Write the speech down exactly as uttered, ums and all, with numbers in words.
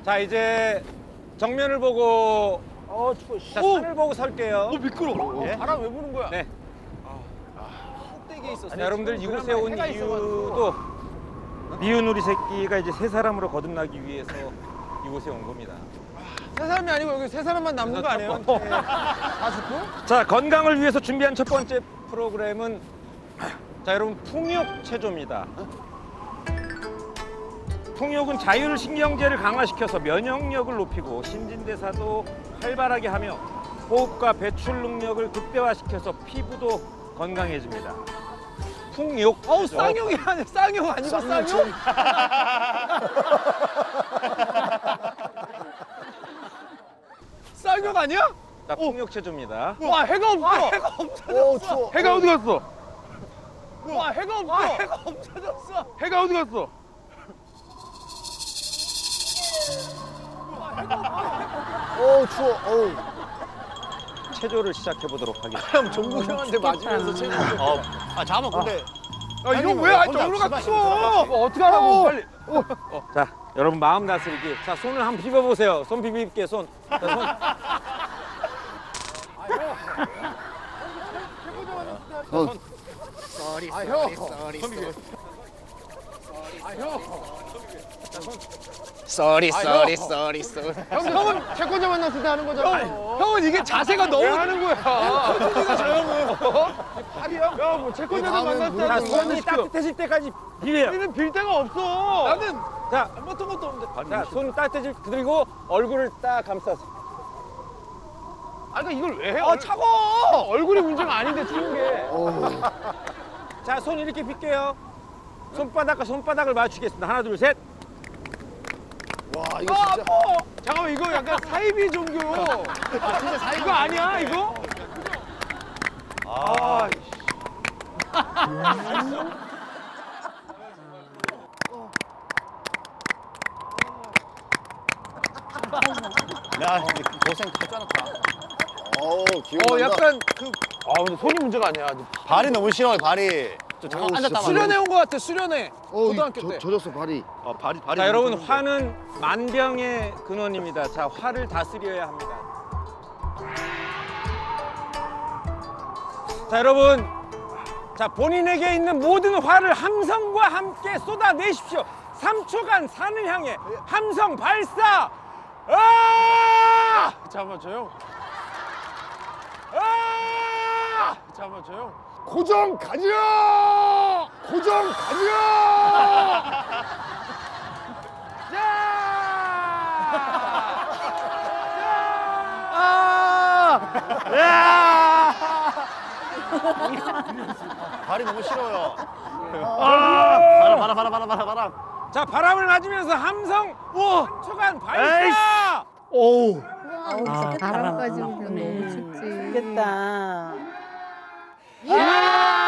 자, 이제 정면을 보고 어, 추워. 자, 산을 보고 설게요. 어, 미끄러워. 예? 바람 왜 부는 거야? 네. 꼭대기에 있었어. 자, 여러분들 이곳에 온 해가 이유도 미운 우리 새끼가 이제 세 사람으로 거듭나기 위해서 이곳에 온 겁니다. 세 사람이 아니고 여기 세 사람만 남는 거 아니에요? 네. 다 죽고? 자, 건강을 위해서 준비한 첫 번째 프로그램은 자, 여러분 풍욕 체조입니다. 풍욕은 자율신경제를 강화시켜서 면역력을 높이고 신진대사도 활발하게 하며 호흡과 배출 능력을 극대화시켜서 피부도 건강해집니다. 풍욕. 어우, 쌍욕이 아니야. 쌍욕 아니고 쌍욕? 쌍욕 아니야? 자, 풍욕 체조입니다. 와, 해가 없어. 와, 해가 없어졌어. 추워. 해가 어디 갔어? 와, 해가 없어. 와, 해가 없어졌어. 해가 어디 갔어? 어 추워. 어우. 체조를 시작해 보도록 하겠습니다. 형 정국 형한테 맞으면서 체조. 어. 아 잠깐만 근데. 아, 이거 왜 아직 저기로 갔어? 뭐 어떻게 하라고 빨리. 자, 여러분 마음 다스리기. 자, 손을 한번 비벼보세요. 손 비비게 손. 자, 손. 어. 아, 형. 아, 형. 쏘리 아, 쏘리 형. 쏘리 쏘리. 형, 형은 채권자 만났을 때 하는 거잖아. 형, 형은 이게 자세가 너무 하는 거야. 손이가 저 형은. 아니 형, 형, 뭐 채권자 만났을 때 자, 하는 손이 따뜻해질 때까지 비벼요. 우리는 빌 데가 없어. 나는 자, 못한 것도 없는데. 자, 손 따뜻해질 그리고 얼굴을 딱 감싸서. 아, 그러니까 이걸 왜 해? 아, 차가워. 얼굴이 문제가 아닌데 추운 게. 자, 손 이렇게 빌게요. 손바닥과 손바닥을 맞추겠습니다. 하나, 둘, 셋. 와 이거 아, 진짜. 아파. 잠깐만, 이거 약간 사이비 종교. 아, 진짜 사이. 이거 아니야, 이거? 아, 야 근데 고생 했잖아. 어우 어, 기억난다. 약간 그. 아, 근데 손이 문제가 아니야. 발이 너무 싫어요 발이. 저 잠깐 앉았다 가. 수련회 온 거 같아, 수련회. 어, 고등학교 때. 젖었어 발이. 아 발이 발이. 자, 여러분 화는 만병의 근원입니다. 자, 화를 다스려야 합니다. 자, 여러분. 자, 본인에게 있는 모든 화를 함성과 함께 쏟아내십시오. 삼 초간 산을 향해 함성 발사! 아! 잠깐만, 저 형. 아! 잠깐만, 저 형. 고정 가자. 고정 가자. 자! 아! 야! 발이 너무 싫어요. 아! 바람 바람 바람 바람 바람 바람. 자, 바람을 맞으면서 함성 삼 초간 발사! 오우. 아, 바람까지 불면 너무 춥지. 겠다. 야!